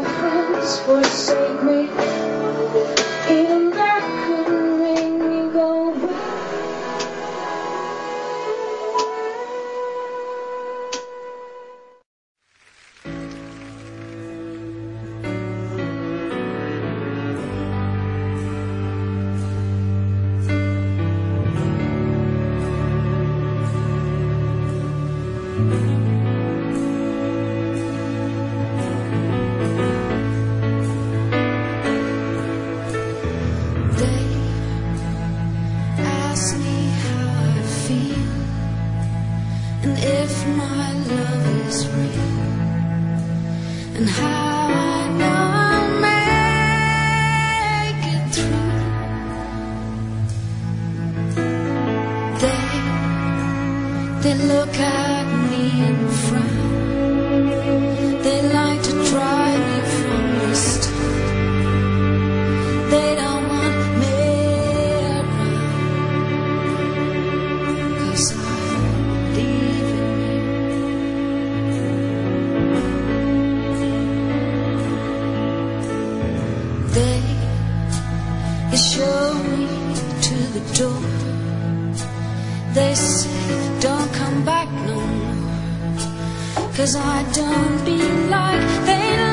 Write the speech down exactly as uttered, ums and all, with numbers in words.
friends forsake me, even that couldn't make me go back. And if my love is real, and how I know I'll make it through. They, they look at me and frown. They like to try me from the start. They don't want me around, 'cause I They, they show me to the door. They say, don't come back no more, 'cause I don't be like they